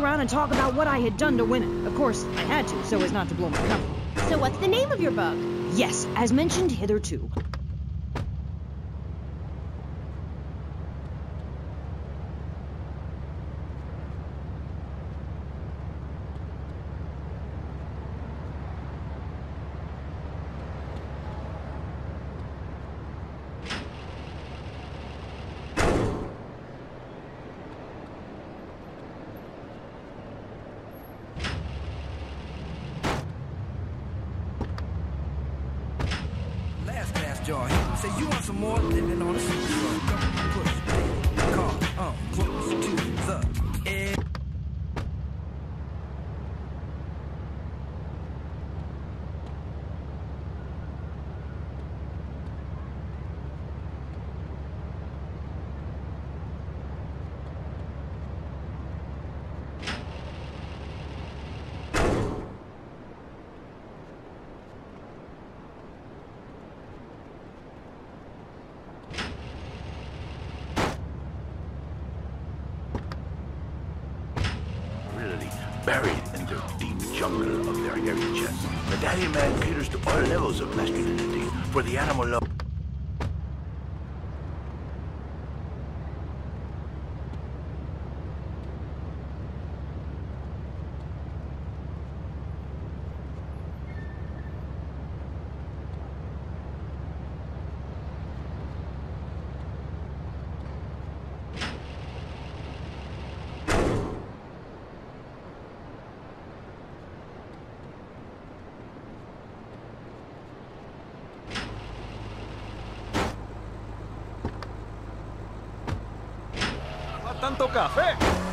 around and talk about what I had done to women. Of course, I had to, so as not to blow my cover. So what's the name of your bug? Yes, as mentioned hitherto. Jar. Say you want some more living on the seashore. Don't push the car close to the edge. Buried in the deep jungle of their hairy chests, Medallion Man caters to all levels of masculinity, for the animal love. ¡Tanto café!